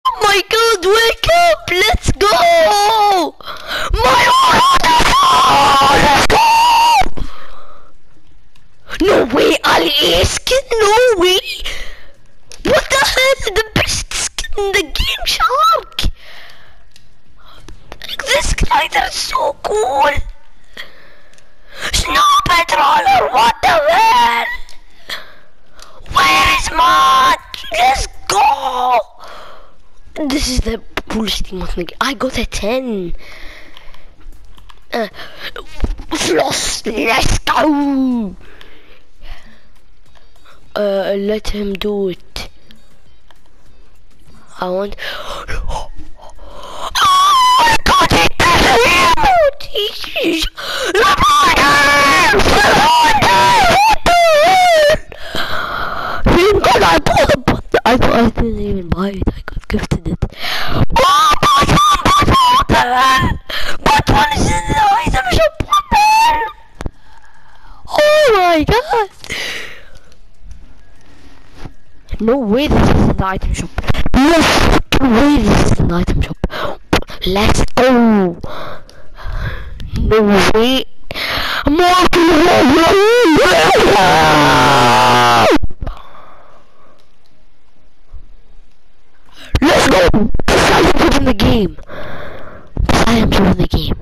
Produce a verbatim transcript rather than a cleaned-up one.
Oh my god, wake up! Let's go! My oh, let's go! No way, Ali skin, no way! What the hell? The best skin in the game, Shark! This glider is so cool! Snow Patroller, what the hell? Where is Mod? Let's go! This is the coolest thing of the game. I got a ten. Uh, Floss, let's go! Uh, let him do it. I want. Oh, I got it! I bought it, but I thought I didn't even buy it. I got gifted it. Oh, but one, but what the hell? But one is in the item shop. What the hell? Oh my god! No way this is in the item shop. No fucking way this is in the item shop. Let's go. No way. Let's go. This item shop in the game. This item shop in the game.